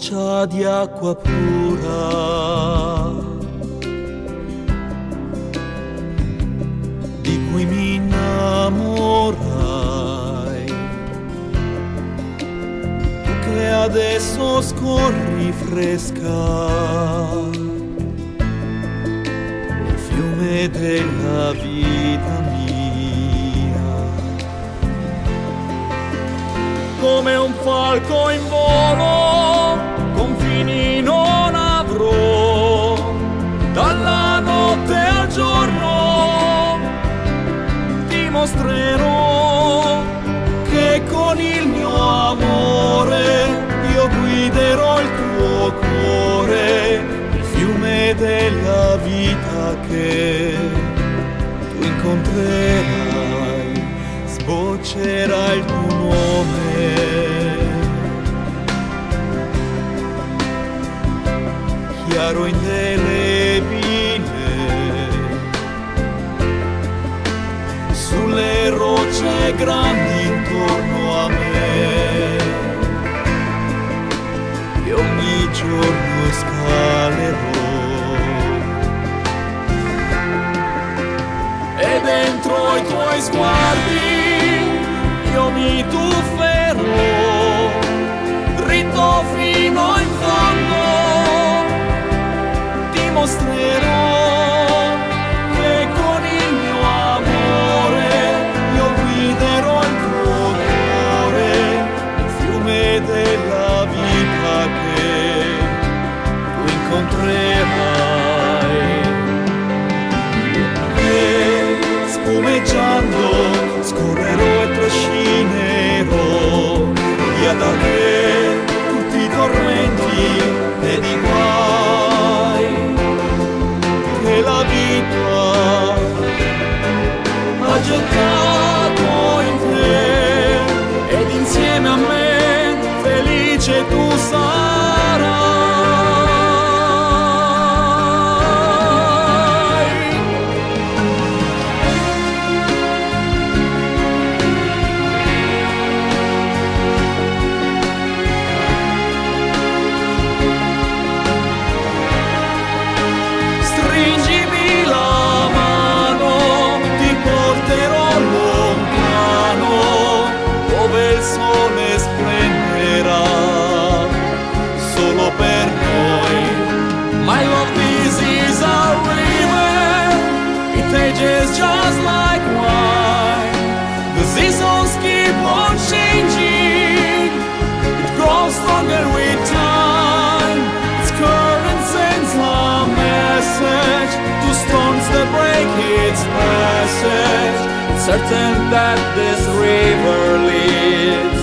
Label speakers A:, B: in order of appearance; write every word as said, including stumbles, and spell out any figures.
A: goccia di acqua pura di cui mi innamorai, tu che adesso scorri fresca il fiume della vita mia, come un falco in volo, confini non avrò, dalla notte al giorno ti mostrerò che con il mio amore io guiderò il tuo cuore, il fiume della vita che tu incontrerai, sboccerà il tuo nome. Chiaro indelebile sulle rocce grandi intorno a me, che ogni giorno scalerò, e dentro i tuoi sguardi io mi tufferò dritto fino in fondo, ti mostrerò che con il mio amore io guiderò il tuo cuore, il fiume della vita che tu incontrerai, e spumeggiando scorrerò e trascinerò via da te tutti i tormenti ed i guai che la vita ha gettato in te, ed insieme a me felice tu sarai. Stringimi la mano, ti porterò lontano dove il sole splenderà solo per noi. My love, this is a river, it ages just like wine. The seasons keep on changing, it grows stronger with time. Its current sends a message to storms that break its passage. It's certain that this river leads